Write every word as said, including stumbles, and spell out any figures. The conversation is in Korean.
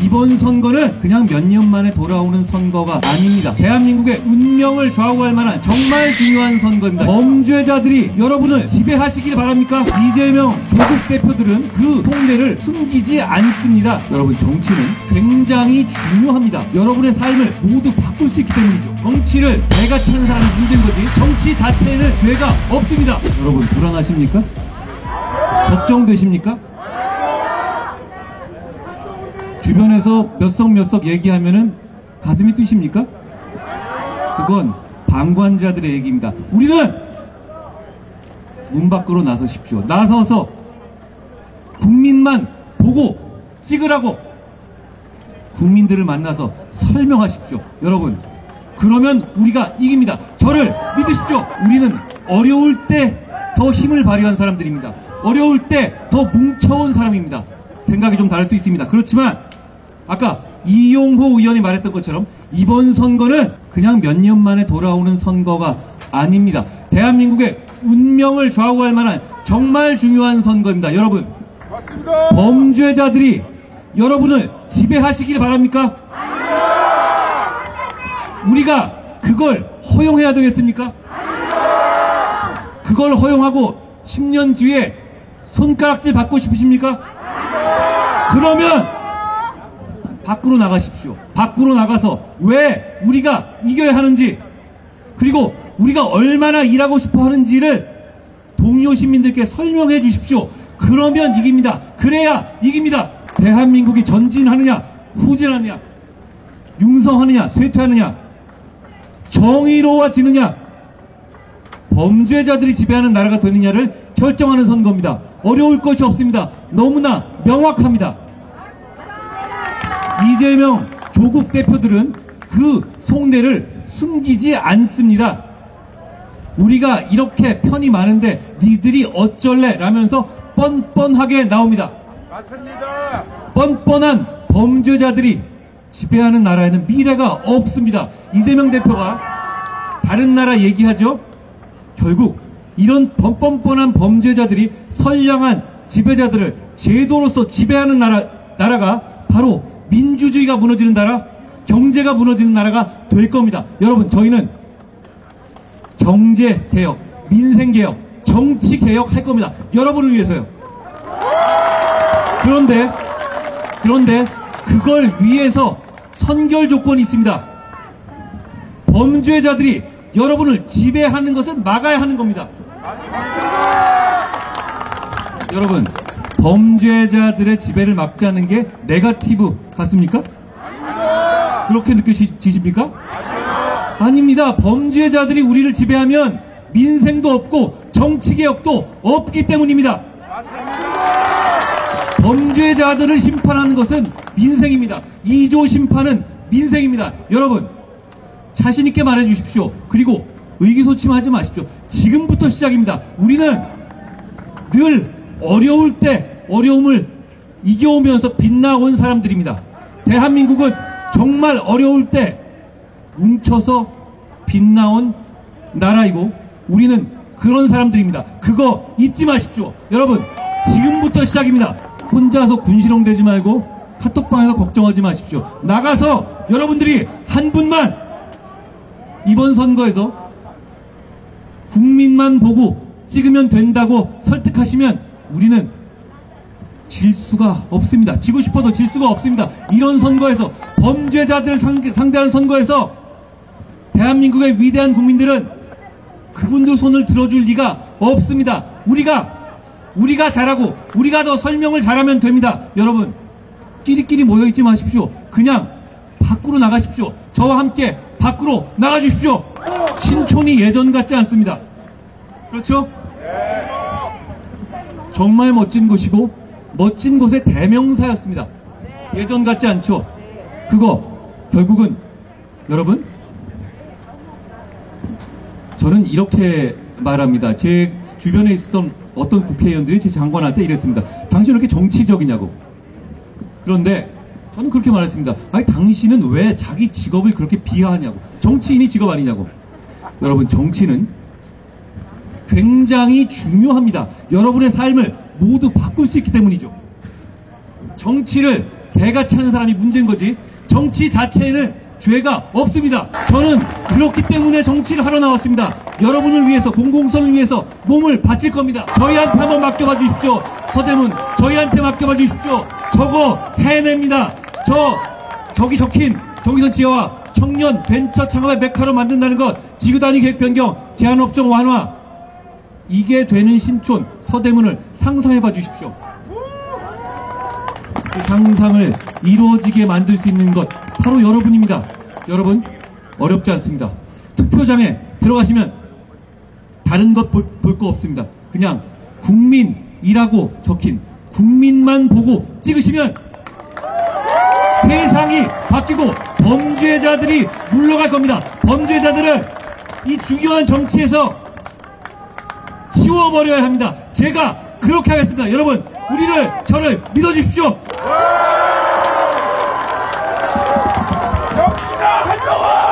이번 선거는 그냥 몇 년 만에 돌아오는 선거가 아닙니다. 대한민국의 운명을 좌우할 만한 정말 중요한 선거입니다. 범죄자들이 여러분을 지배하시길 바랍니까? 이재명 조국 대표들은 그 통례를 숨기지 않습니다. 여러분, 정치는 굉장히 중요합니다. 여러분의 삶을 모두 바꿀 수 있기 때문이죠. 정치를 내가 찾는 사람이 문제인 거지 정치 자체에는 죄가 없습니다. 여러분, 불안하십니까? 걱정되십니까? 주변에서 몇 석 몇 석 얘기하면은 가슴이 뛰십니까? 그건 방관자들의 얘기입니다. 우리는 문 밖으로 나서십시오. 나서서 국민만 보고 찍으라고 국민들을 만나서 설명하십시오. 여러분, 그러면 우리가 이깁니다. 저를 믿으십시오. 우리는 어려울 때 더 힘을 발휘한 사람들입니다. 어려울 때 더 뭉쳐온 사람입니다. 생각이 좀 다를 수 있습니다. 그렇지만 아까 이용호 의원이 말했던 것처럼 이번 선거는 그냥 몇 년 만에 돌아오는 선거가 아닙니다. 대한민국의 운명을 좌우할 만한 정말 중요한 선거입니다. 여러분, 맞습니다. 범죄자들이 여러분을 지배하시길 바랍니까? 우리가 그걸 허용해야 되겠습니까? 그걸 허용하고 십 년 뒤에 손가락질 받고 싶으십니까? 그러면 밖으로 나가십시오. 밖으로 나가서 왜 우리가 이겨야 하는지, 그리고 우리가 얼마나 일하고 싶어 하는지를 동료 시민들께 설명해 주십시오. 그러면 이깁니다. 그래야 이깁니다. 대한민국이 전진하느냐 후진하느냐, 융성하느냐 쇠퇴하느냐, 정의로워지느냐, 범죄자들이 지배하는 나라가 되느냐를 결정하는 선거입니다. 어려울 것이 없습니다. 너무나 명확합니다. 이재명 조국 대표들은 그 속내를 숨기지 않습니다. 우리가 이렇게 편이 많은데 니들이 어쩔래? 라면서 뻔뻔하게 나옵니다. 맞습니다. 뻔뻔한 범죄자들이 지배하는 나라에는 미래가 없습니다. 이재명 대표가 다른 나라 얘기하죠. 결국 이런 뻔뻔한 범죄자들이 선량한 지배자들을 제도로서 지배하는 나라, 나라가 바로 민주주의가 무너지는 나라, 경제가 무너지는 나라가 될 겁니다. 여러분, 저희는 경제개혁, 민생개혁, 정치개혁 할 겁니다. 여러분을 위해서요. 그런데 그런데 그걸 위해서 선결 조건이 있습니다. 범죄자들이 여러분을 지배하는 것을 막아야 하는 겁니다. 여러분, 범죄자들의 지배를 막자는 게 네거티브 같습니까? 그렇게 느껴지십니까? 아닙니다. 범죄자들이 우리를 지배하면 민생도 없고 정치개혁도 없기 때문입니다. 범죄자들을 심판하는 것은 민생입니다. 이조 심판은 민생입니다. 여러분, 자신있게 말해 주십시오. 그리고 의기소침하지 마십시오. 지금부터 시작입니다. 우리는 늘 어려울 때 어려움을 이겨오면서 빛나온 사람들입니다. 대한민국은 정말 어려울 때 뭉쳐서 빛나온 나라이고 우리는 그런 사람들입니다. 그거 잊지 마십시오. 여러분, 지금부터 시작입니다. 혼자서 군시렁 되지 말고 카톡방에서 걱정하지 마십시오. 나가서 여러분들이 한 분만 이번 선거에서 국민만 보고 찍으면 된다고 설득하시면 우리는 질 수가 없습니다. 지고 싶어도 질 수가 없습니다. 이런 선거에서, 범죄자들을 상대하는 선거에서 대한민국의 위대한 국민들은 그분들 손을 들어줄 리가 없습니다. 우리가 우리가 잘하고 우리가 더 설명을 잘하면 됩니다. 여러분, 끼리끼리 모여있지 마십시오. 그냥 밖으로 나가십시오. 저와 함께 밖으로 나가주십시오. 신촌이 예전 같지 않습니다. 그렇죠? 정말 멋진 곳이고 멋진 곳의 대명사였습니다. 예전 같지 않죠? 그거 결국은 여러분, 저는 이렇게 말합니다. 제 주변에 있었던 어떤 국회의원들이 제 장관한테 이랬습니다. 당신 왜 이렇게 정치적이냐고. 그런데 저는 그렇게 말했습니다. 아니, 당신은 왜 자기 직업을 그렇게 비하하냐고. 정치인이 직업 아니냐고. 여러분, 정치는 굉장히 중요합니다. 여러분의 삶을 모두 바꿀 수 있기 때문이죠. 정치를 개가 차는 사람이 문제인 거지 정치 자체에는 죄가 없습니다. 저는 그렇기 때문에 정치를 하러 나왔습니다. 여러분을 위해서, 공공선을 위해서 몸을 바칠 겁니다. 저희한테 한번 맡겨봐 주십시오. 서대문 저희한테 맡겨봐 주십시오. 저거 해냅니다. 저 저기 적힌 정의선 지혜와 청년 벤처 창업의 메카로 만든다는 것, 지구단위 계획 변경, 제한업종 완화, 이게 되는 신촌 서대문을 상상해봐 주십시오. 그 상상을 이루어지게 만들 수 있는 것 바로 여러분입니다. 여러분 어렵지 않습니다. 투표장에 들어가시면 다른 것 볼 거 없습니다. 그냥 국민이라고 적힌 국민만 보고 찍으시면 세상이 바뀌고 범죄자들이 물러갈 겁니다. 범죄자들을 이 중요한 정치에서 치워버려야 합니다. 제가 그렇게 하겠습니다. 여러분 우리를 저를 믿어주십시오. 정치가 활동을